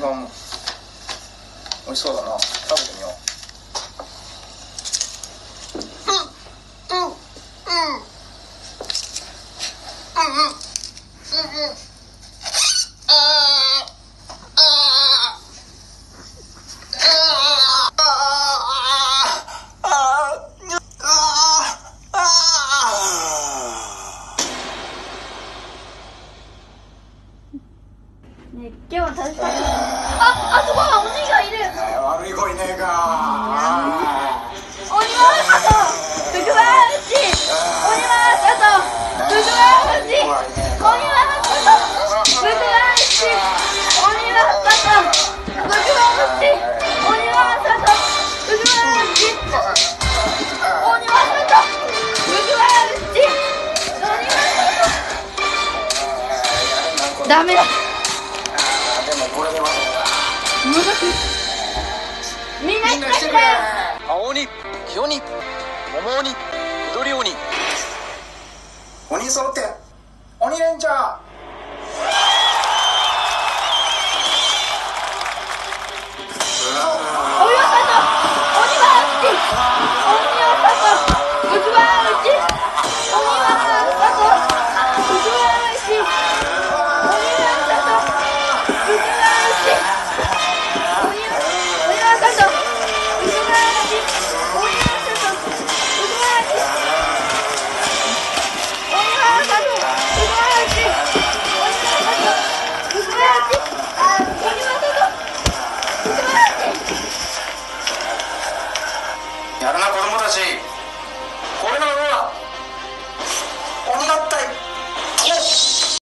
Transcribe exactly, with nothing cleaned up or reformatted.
番美味しそうだな。食べてみよう。うんうんうんうんうんうんね、今日は楽しかった。あ、あそこは鬼がいる。 悪い子いねえか。 鬼は外。福は内。鬼は外。福は内。鬼は外。福は内。鬼は外。福は内。鬼は外。福は内。鬼は外。福は内。鬼は外。ダメだ。 これではみんなしてくれ。 青鬼、黄鬼、桃鬼、緑鬼、鬼揃って鬼レンジャー。